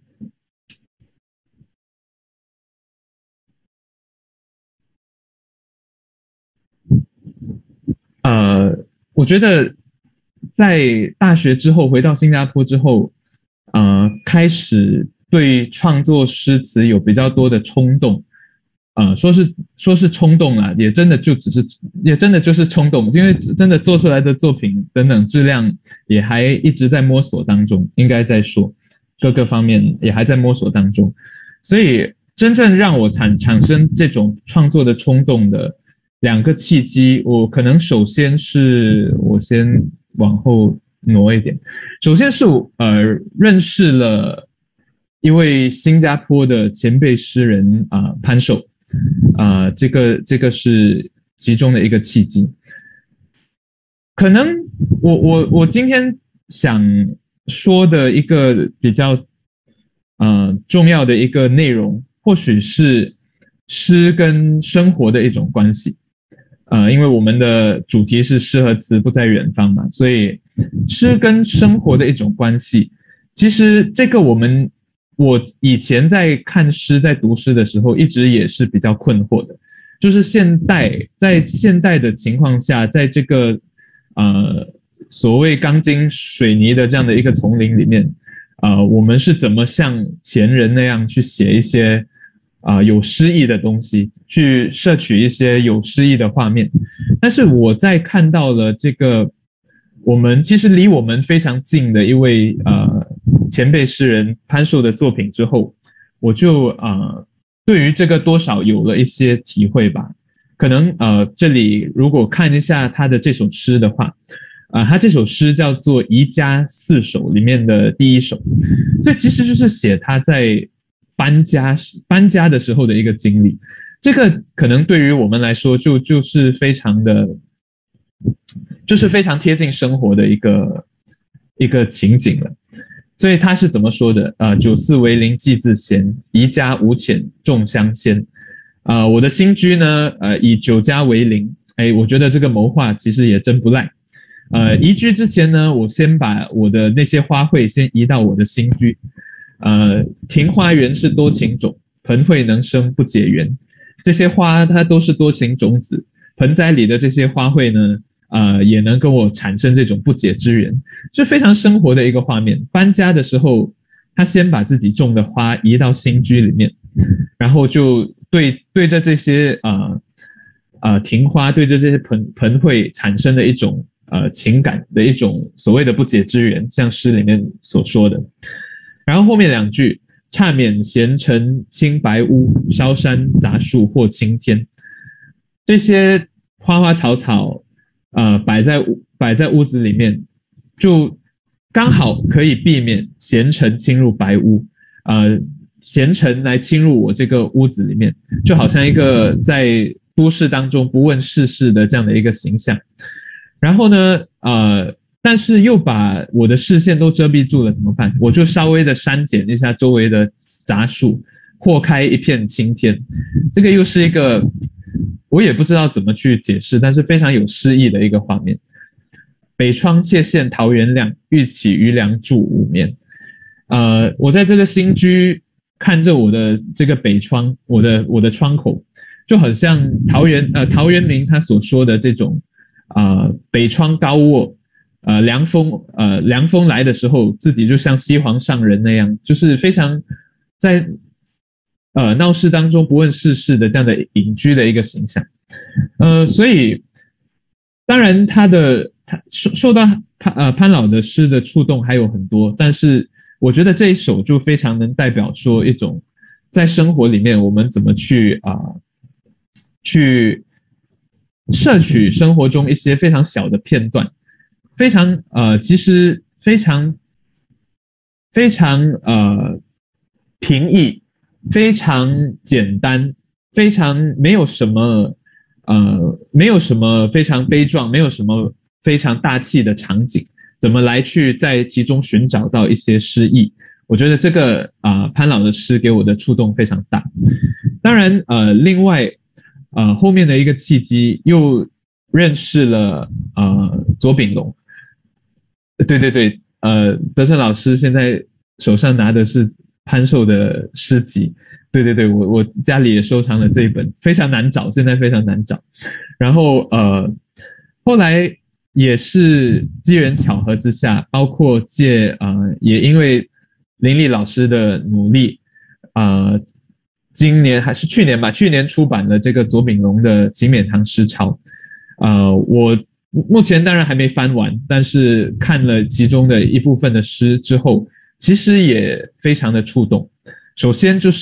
D: 呃，我觉得在大学之后回到新加坡之后，呃，开始对创作诗词有比较多的冲动。呃，说是说是冲动啦，也真的就只是，也真的就是冲动，因为真的做出来的作品等等质量也还一直在摸索当中，应该在说各个方面也还在摸索当中，所以真正让我产产生这种创作的冲动的两个契机，我可能首先是我先往后挪一点，首先是我呃认识了一位新加坡的前辈诗人啊、呃、潘寿。啊、呃，这个这个是其中的一个契机。可能我我我今天想说的一个比较呃重要的一个内容，或许是诗跟生活的一种关系。呃，因为我们的主题是诗和词不在远方嘛，所以诗跟生活的一种关系，其实这个我们。我以前在看诗在读诗的时候一直也是比较困惑的，就是现代在现代的情况下，在这个呃所谓钢筋水泥的这样的一个丛林里面，呃我们是怎么像前人那样去写一些啊、呃、有诗意的东西，去摄取一些有诗意的画面。但是我在看到了这个我们其实离我们非常近的一位呃前辈诗人潘寿的作品之后，我就呃对于这个多少有了一些体会吧。可能呃这里如果看一下他的这首诗的话，啊、呃，他这首诗叫做《宜家四首》里面的第一首，这其实就是写他在搬家搬家的时候的一个经历。这个可能对于我们来说就就是非常的，就是非常贴近生活的一个一个情景了。所以他是怎么说的？呃，九四为邻寄自闲，宜家无遣众相先。啊、呃，我的新居呢，呃，以酒家为邻。哎，我觉得这个谋划其实也真不赖。呃，移居之前呢，我先把我的那些花卉先移到我的新居。呃，庭花原是多情种，盆卉能生不解缘。这些花它都是多情种子，盆栽里的这些花卉呢，呃，也能跟我产生这种不解之缘，是非常生活的一个画面。搬家的时候，他先把自己种的花移到新居里面，然后就对对着这些呃呃庭花，对着这些盆盆卉产生的一种呃情感的一种所谓的不解之缘，像诗里面所说的。然后后面两句，差免闲尘青白屋，烧山杂树或青天，这些花花草草。 呃摆在摆在屋子里面，就刚好可以避免闲尘侵入白屋，呃，闲尘来侵入我这个屋子里面，就好像一个在都市当中不问世事的这样的一个形象。然后呢，呃，但是又把我的视线都遮蔽住了，怎么办？我就稍微的删减一下周围的杂树，豁开一片青天。这个又是一个我也不知道怎么去解释，但是非常有诗意的一个画面。北窗窃羡桃源亮，欲起余梁住午眠。呃，我在这个新居看着我的这个北窗，我的我的窗口，就很像陶渊呃陶渊明他所说的这种啊、呃、北窗高卧，呃凉风呃凉风来的时候，自己就像西皇上人那样，就是非常在呃闹市当中不问世事的这样的隐居的一个形象。呃，所以当然他的他受受到潘呃潘老的诗的触动还有很多，但是我觉得这一首就非常能代表说一种在生活里面我们怎么去啊、呃、去摄取生活中一些非常小的片段，非常呃其实非常非常呃平易，非常简单，非常没有什么呃没有什么非常悲壮，没有什么非常大气的场景，怎么来去在其中寻找到一些诗意。我觉得这个啊、呃、潘老的诗给我的触动非常大。当然呃另外呃后面的一个契机又认识了呃左炳龙。对对对，呃德胜老师现在手上拿的是潘寿的诗集。对对对，我我家里也收藏了这一本，非常难找，现在非常难找。然后呃后来也是机缘巧合之下，包括借呃也因为林立老师的努力，呃今年还是去年吧，去年出版了这个左炳龙的勤勉堂诗抄。呃我目前当然还没翻完，但是看了其中的一部分的诗之后，其实也非常的触动。首先就是，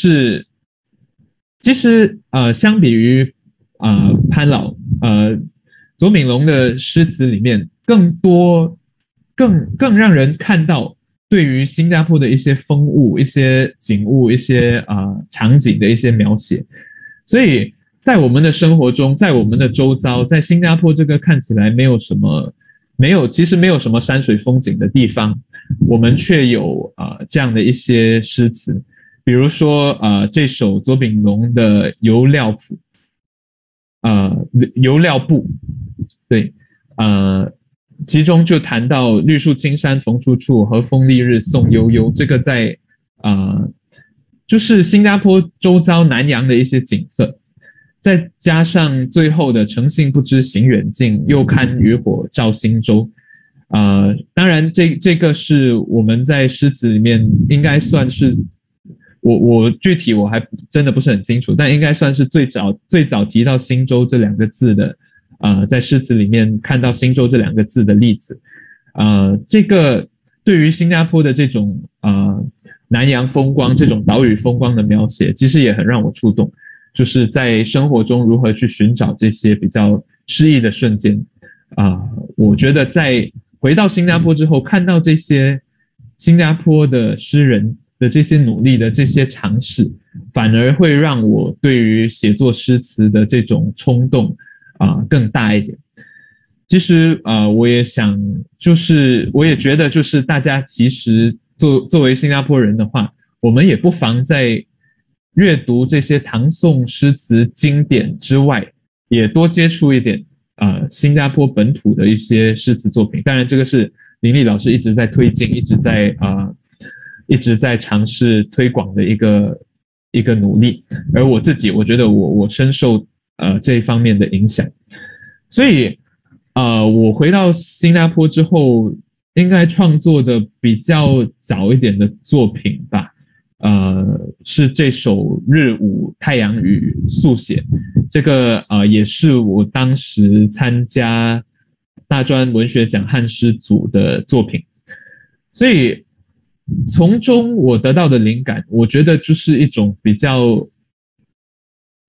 D: 其实呃，相比于啊、呃、潘老，呃，左炳龙的诗词里面更多、更更让人看到对于新加坡的一些风物、一些景物、一些啊、呃、场景的一些描写。所以在我们的生活中，在我们的周遭，在新加坡这个看起来没有什么、没有其实没有什么山水风景的地方，我们却有啊、呃、这样的一些诗词。比如说呃这首左炳龙的游料谱，呃游料部，对，呃其中就谈到绿树青山逢处处，和风丽日送悠悠，这个在呃就是新加坡周遭南洋的一些景色，再加上最后的诚信不知行远近，又看渔火照新洲。呃当然这这个是我们在诗词里面应该算是我我具体我还真的不是很清楚，但应该算是最早最早提到新洲这两个字的，呃，在诗词里面看到新洲这两个字的例子。呃，这个对于新加坡的这种呃南洋风光、这种岛屿风光的描写，其实也很让我触动。就是在生活中如何去寻找这些比较诗意的瞬间。啊、呃，我觉得在回到新加坡之后，看到这些新加坡的诗人的这些努力的这些尝试，反而会让我对于写作诗词的这种冲动啊、呃、更大一点。其实呃我也想就是我也觉得就是大家其实作作为新加坡人的话，我们也不妨在阅读这些唐宋诗词经典之外，也多接触一点呃新加坡本土的一些诗词作品。当然这个是林立老师一直在推进，一直在啊、呃一直在尝试推广的一个一个努力，而我自己我觉得我我深受呃这一方面的影响。所以呃我回到新加坡之后，应该创作的比较早一点的作品吧，呃是这首日午太阳雨速写。这个呃也是我当时参加大专文学奖汉诗组的作品。所以从中我得到的灵感，我觉得就是一种比较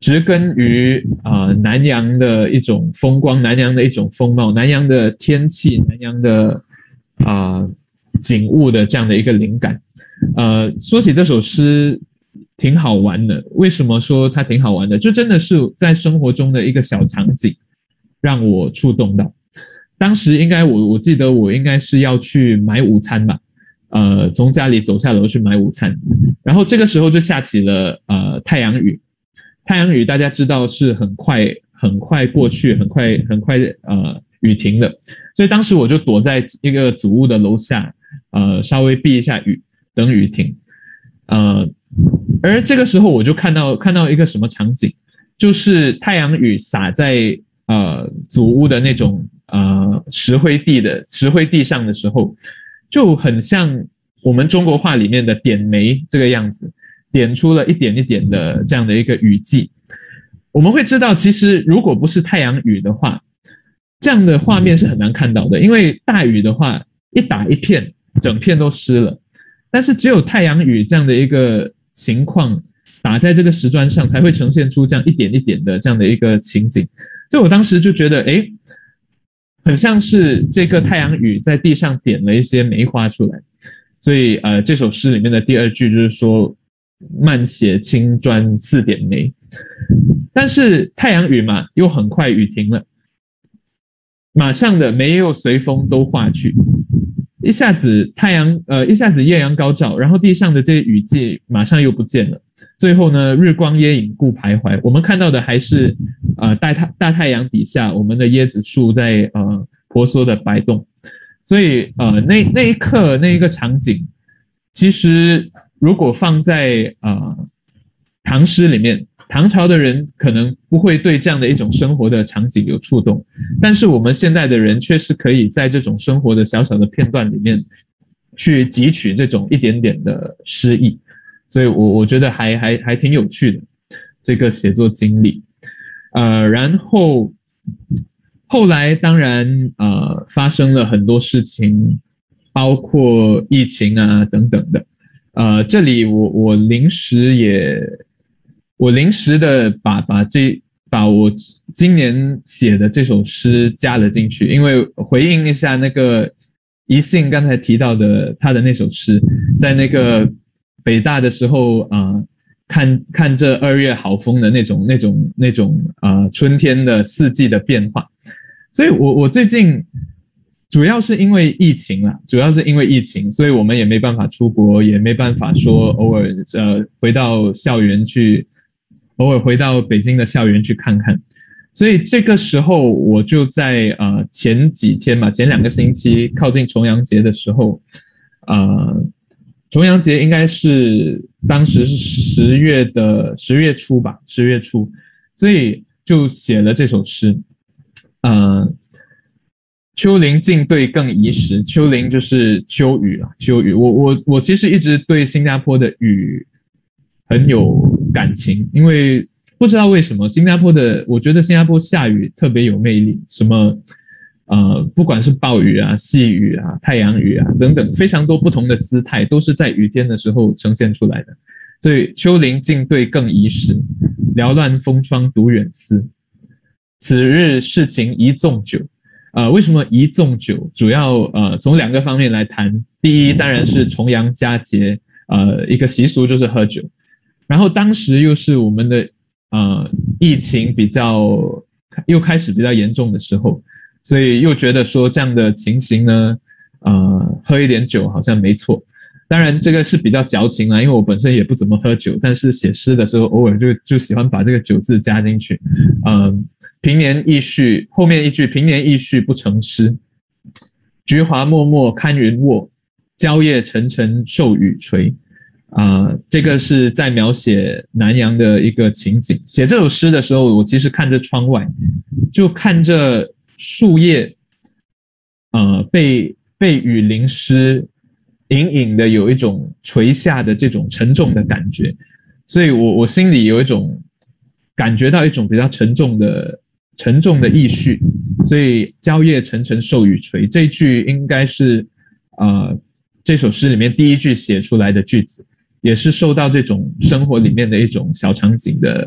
D: 植根于啊、呃、南洋的一种风光，南洋的一种风貌，南洋的天气，南洋的啊、呃、景物的这样的一个灵感。呃，说起这首诗挺好玩的，为什么说它挺好玩的？就真的是在生活中的一个小场景让我触动到。当时应该我我记得我应该是要去买午餐吧，呃，从家里走下楼去买午餐，然后这个时候就下起了呃太阳雨。太阳雨大家知道是很快很快过去，很快很快呃雨停的，所以当时我就躲在一个祖屋的楼下，呃稍微避一下雨，等雨停。呃，而这个时候我就看到看到一个什么场景，就是太阳雨洒在呃祖屋的那种呃石灰地的石灰地上的时候，就很像我们中国话里面的点眉这个样子，点出了一点一点的这样的一个雨季。我们会知道，其实如果不是太阳雨的话，这样的画面是很难看到的，因为大雨的话一打一片，整片都湿了。但是只有太阳雨这样的一个情况打在这个石砖上，才会呈现出这样一点一点的这样的一个情景。所以我当时就觉得，诶，很像是这个太阳雨在地上点了一些梅花出来。所以呃，这首诗里面的第二句就是说，慢写青砖似点梅。但是太阳雨嘛，又很快雨停了，马上的梅又随风都化去。一下子太阳呃，一下子艳阳高照，然后地上的这些雨季马上又不见了。最后呢，日光椰影故徘徊，我们看到的还是呃大太大太阳底下我们的椰子树在呃婆娑的摆动。所以呃那那一刻那一个场景，其实如果放在呃唐诗里面，唐朝的人可能不会对这样的一种生活的场景有触动，但是我们现代的人却是可以在这种生活的小小的片段里面去汲取这种一点点的诗意。所以我我觉得还还还挺有趣的这个写作经历。呃，然后后来当然呃发生了很多事情，包括疫情啊等等的。呃，这里我我临时也我临时的把把这把我今年写的这首诗加了进去，因为回应一下那个宜信刚才提到的他的那首诗，在那个北大的时候啊、呃，看看这二月好风的那种那种那种啊、呃、春天的四季的变化。所以我我最近主要是因为疫情啦，主要是因为疫情，所以我们也没办法出国，也没办法说偶尔呃回到校园去，偶尔回到北京的校园去看看。所以这个时候我就在呃前几天嘛，前两个星期靠近重阳节的时候，呃重阳节应该是当时是十月的十月初吧，十月初，所以就写了这首诗。呃秋林静对更宜时，秋林就是秋雨啊，秋雨。我我我其实一直对新加坡的雨很有感情，因为不知道为什么新加坡的，我觉得新加坡下雨特别有魅力，什么呃，不管是暴雨啊、细雨啊、太阳雨啊等等，非常多不同的姿态都是在雨天的时候呈现出来的。所以秋林静对更宜时，缭乱风窗独远思。此日事情宜纵酒。呃，为什么宜纵酒？主要呃从两个方面来谈。第一，当然是重阳佳节，呃，一个习俗就是喝酒。然后当时又是我们的呃疫情比较又开始比较严重的时候，所以又觉得说这样的情形呢，呃，喝一点酒好像没错。当然这个是比较矫情啦，因为我本身也不怎么喝酒，但是写诗的时候偶尔就就喜欢把这个酒字加进去。嗯、呃。平年易序，后面一句平年易序不成诗。菊华漠漠堪云卧，蕉叶沉沉受雨垂。啊、呃，这个是在描写南阳的一个情景。写这首诗的时候，我其实看着窗外，就看着树叶，呃，被被雨淋湿，隐隐的有一种垂下的这种沉重的感觉，所以我我心里有一种感觉到一种比较沉重的。沉重的意绪，所以蕉叶沉沉受雨垂这一句应该是呃这首诗里面第一句写出来的句子，也是受到这种生活里面的一种小场景的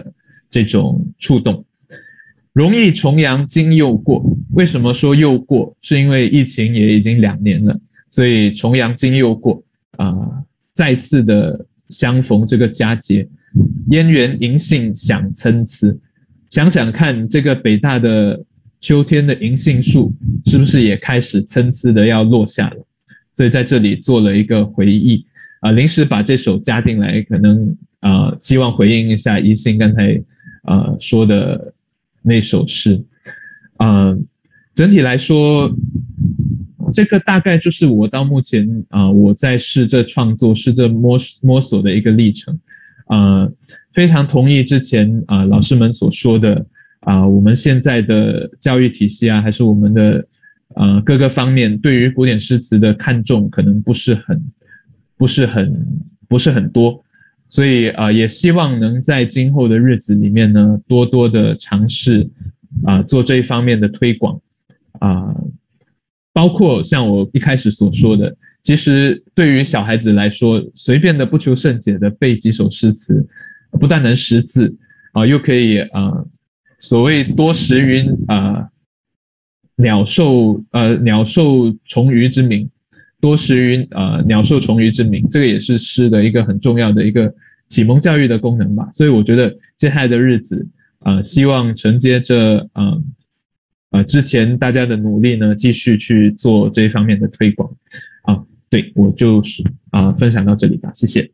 D: 这种触动。容易重阳今又过，为什么说又过？是因为疫情也已经两年了，所以重阳今又过啊、呃，再次的相逢这个佳节，燕园银杏响参差。想想看，这个北大的秋天的银杏树是不是也开始参差的要落下了？所以在这里做了一个回忆啊、呃，临时把这首加进来，可能啊、呃，希望回应一下宜兴刚才呃说的那首诗。啊、呃，整体来说，这个大概就是我到目前啊、呃、我在试着创作、试着摸摸索的一个历程。呃，非常同意之前啊、呃、老师们所说的啊、呃，我们现在的教育体系啊，还是我们的呃各个方面对于古典诗词的看重可能不是很不是很不是很多，所以啊、呃、也希望能在今后的日子里面呢，多多的尝试啊、呃、做这一方面的推广啊、呃，包括像我一开始所说的。其实对于小孩子来说，随便的不求甚解的背几首诗词，不但能识字啊、呃，又可以啊、呃，所谓多识于啊、呃、鸟兽呃鸟兽虫鱼之名，多识于啊、呃、鸟兽虫鱼之名，这个也是诗的一个很重要的一个启蒙教育的功能吧。所以我觉得接下来的日子啊、呃，希望承接着啊呃、呃之前大家的努力呢，继续去做这一方面的推广啊。对，我就是啊、呃，分享到这里吧，谢谢。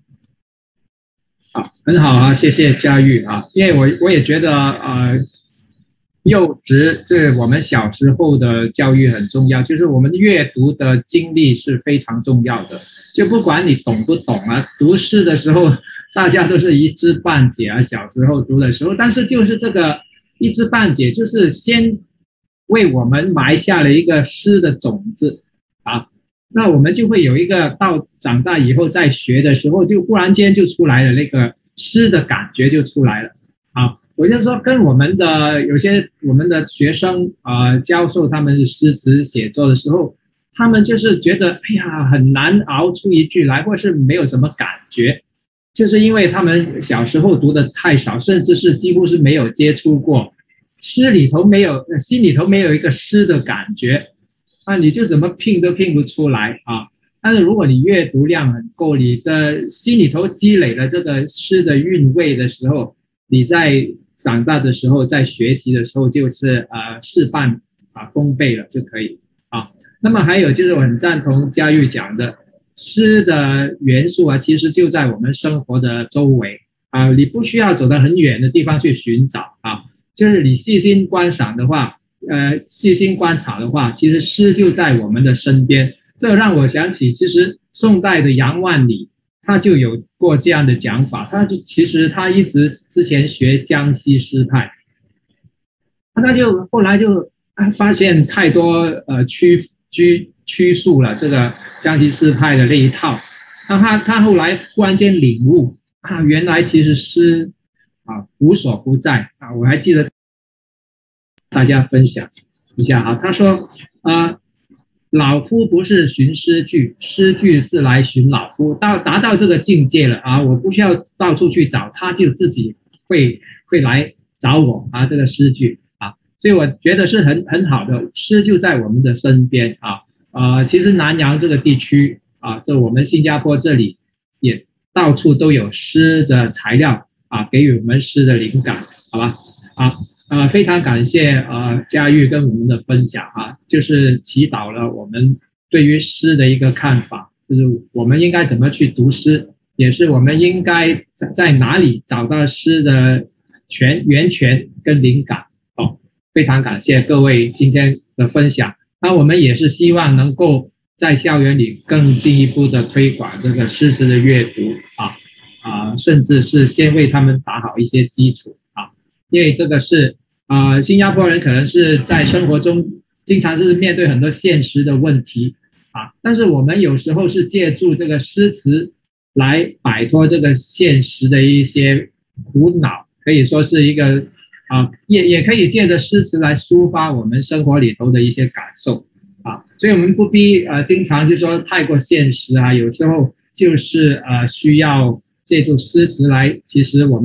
A: 好，很好啊，谢谢佳玉啊，因为我我也觉得呃，幼稚这我们小时候的教育很重要，就是我们阅读的经历是非常重要的，就不管你懂不懂啊，读诗的时候大家都是一知半解啊，小时候读的时候，但是就是这个一知半解，就是先为我们埋下了一个诗的种子啊。那我们就会有一个到长大以后再学的时候，就忽然间就出来了，那个诗的感觉就出来了啊。我就说跟我们的有些我们的学生啊、呃、教授他们诗词写作的时候，他们就是觉得哎呀很难熬出一句来，或是没有什么感觉，就是因为他们小时候读的太少，甚至是几乎是没有接触过诗里头，没有心里头没有一个诗的感觉。啊，你就怎么拼都拼不出来啊！但是如果你阅读量很够，你的心里头积累了这个诗的韵味的时候，你在长大的时候，在学习的时候，就是呃事半啊功倍了就可以啊。那么还有就是我很赞同佳玉讲的，诗的元素啊，其实就在我们生活的周围啊，你不需要走到很远的地方去寻找啊，就是你细心观赏的话。呃，细心观察的话，其实诗就在我们的身边。这让我想起，其实宋代的杨万里他就有过这样的讲法。他就其实他一直之前学江西诗派，他就后来就发现太多呃曲曲曲述了这个江西诗派的那一套。那他他后来忽然间领悟啊，原来其实诗啊无所不在啊。我还记得。大家分享一下哈，他说啊、呃，老夫不是寻诗句，诗句自来寻老夫，到达到这个境界了啊，我不需要到处去找，他就自己会会来找我啊，这个诗句啊，所以我觉得是很很好的，诗就在我们的身边啊，呃，其实南洋这个地区啊，这我们新加坡这里也到处都有诗的材料啊，给予我们诗的灵感，好吧，啊。呃，非常感谢呃佳玉跟我们的分享啊，就是祈祷了我们对于诗的一个看法，就是我们应该怎么去读诗，也是我们应该在在哪里找到诗的泉源泉跟灵感哦。非常感谢各位今天的分享，那我们也是希望能够在校园里更进一步的推广这个诗词的阅读啊啊、呃，甚至是先为他们打好一些基础。因为这个是啊、呃，新加坡人可能是在生活中经常是面对很多现实的问题啊，但是我们有时候是借助这个诗词来摆脱这个现实的一些苦恼，可以说是一个啊，也也可以借着诗词来抒发我们生活里头的一些感受啊，所以我们不必呃经常就说太过现实啊，有时候就是呃需要借助诗词来，其实我们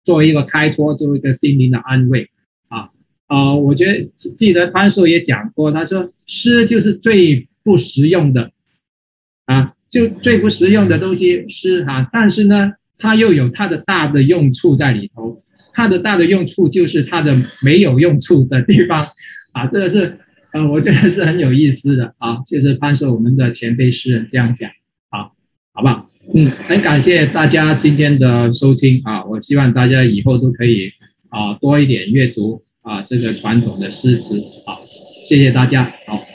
A: 作为一个开脱，作为一个心灵的安慰啊啊、呃！我觉得记得潘寿也讲过，他说诗就是最不实用的啊，就最不实用的东西诗啊，但是呢，它又有它的大的用处在里头，它的大的用处就是它的没有用处的地方啊，这个是呃，我觉得是很有意思的啊，就是潘寿我们的前辈诗人这样讲啊，好不好？嗯，很感谢大家今天的收听啊！我希望大家以后都可以啊多一点阅读啊这个传统的诗词。好，谢谢大家。好。